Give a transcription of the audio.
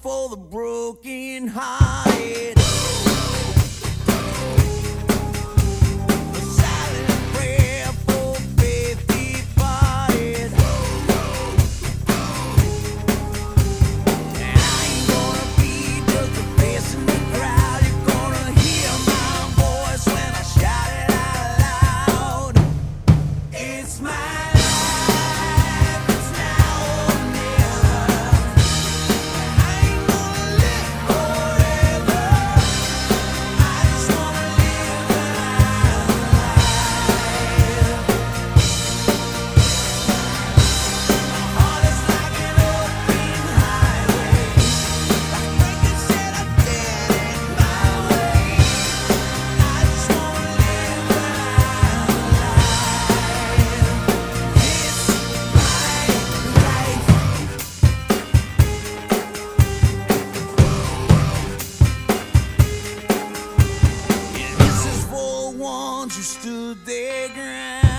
for the broken hearted. A silent prayer for faith departed. And I ain't gonna be just a face in the crowd. You're gonna hear my voice when I shout it out loud. It's my life, it's now or never. I ain't gonna live forever. I just wanna live alive. My heart is like an open highway. Like Lincoln said, I did it my way. I just wanna live alive. It's my life. And this is for the ones who stood their ground.